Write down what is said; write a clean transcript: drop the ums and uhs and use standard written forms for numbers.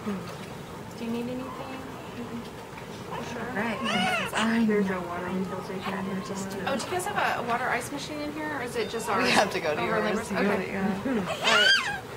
Do you need anything? Sure. Right. There's a water refill station in here somewhere. Oh, do you guys have a water ice machine in here, or is it just ours? We have to go to Over yours. Lambert's? Okay. Yeah. All right.